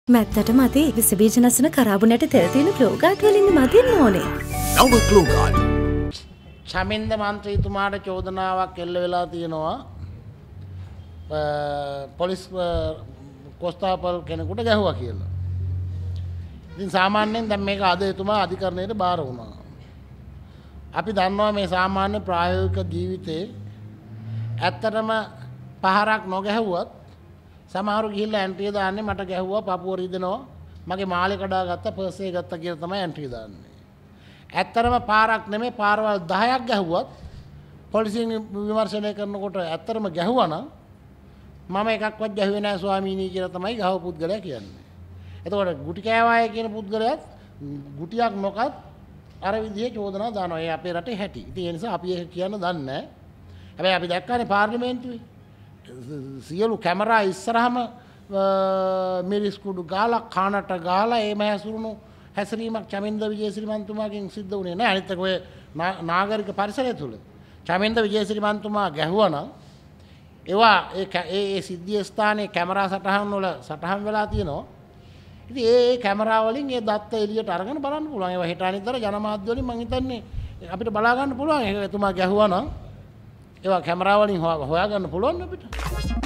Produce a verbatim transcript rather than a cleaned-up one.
මැත්තට මදි විස බීජ නැසුන කරාබුනට තෙල් තියෙන ක්ලෝගාඩ් වලින් මදින්න ඕනේ. නව ක්ලෝගාඩ්. චමින්ද මන්ත්‍රීතුමාට චෝදනාවක් එල්ල වෙලා තියෙනවා. පොලිස් කොස්තාපල් කෙනෙකුට ගැහුවා කියලා. ඉතින් සාමාන්‍යයෙන් දැන් මේක අද එතුමා අධිකරණයට බාර වුණා. අපි දන්නවා මේ සාමාන්‍ය ප්‍රායෝගික ජීවිතේ ඇත්තටම පහරක් නොගැහුවත් සමහරු ගිහිල්ලා ඇන්ට්‍රිය දාන්නේ මට ගැහුවා පපුව රිදෙනවා මගේ මාළේ කඩා ගත්තා පර්ස් එක ගත්තා කියලා තමයි ඇන්ට්‍රිය දාන්නේ. ඇත්තටම පාරක් නෙමෙයි පාරවල් දහයක් ගැහුවත් පොලිසියෙන් විමර්ශනය කරනකොට ඇත්තටම ගැහුවා නම් මම එකක්වත් ගැහුවේ නැහැ ස්වාමීනි කියලා තමයි ගහව පුද්ගලයා කියන්නේ. එතකොට ගුටි කෑවාය කියන පුද්ගලයාත් ගුටියක් නොකත් අර විදිහේ චෝදනා දානවා. ඒ අපේ රටේ හැටි. ඉතින් ඒ නිසා අපි ඒක කියන්න දන්නේ නැහැ. හැබැයි අපි දැක්කනේ පාර්ලිමේන්තුවේ සියලු කැමරා ඉස්සරහම මිරිස් කුඩු ගාලා කනට ගාලා එහෙම හැසිරුණු හැසිරීමක් චමින්ද විජේසිරි මන්තුමාගෙන් සිද්ධ වුණේ නැහැ. අනිත් එක ඔය නාගරික පරිසරය තුල චමින්ද විජේසිරි මන්තුමා ගැහුවා නම් ඒවා ඒ ඒ සිද්ධිය ස්ථානයේ කැමරා සටහන් වල සටහන් වෙලා තියෙනවා. ඉතින් ඒ ඒ කැමරා වලින් ඒ දත්ත එළියට අරගෙන බලන්න පුළුවන්. ඒවා හෙට අනිද්දාර ජනමාධ්‍ය වලින් මම හිතන්නේ අපිට බලා ගන්න පුළුවන්. ඒක එතුමා ගැහුවා නම් ඒවා කැමරා වලින් හොයා ගන්න පුළුවන් අපිට.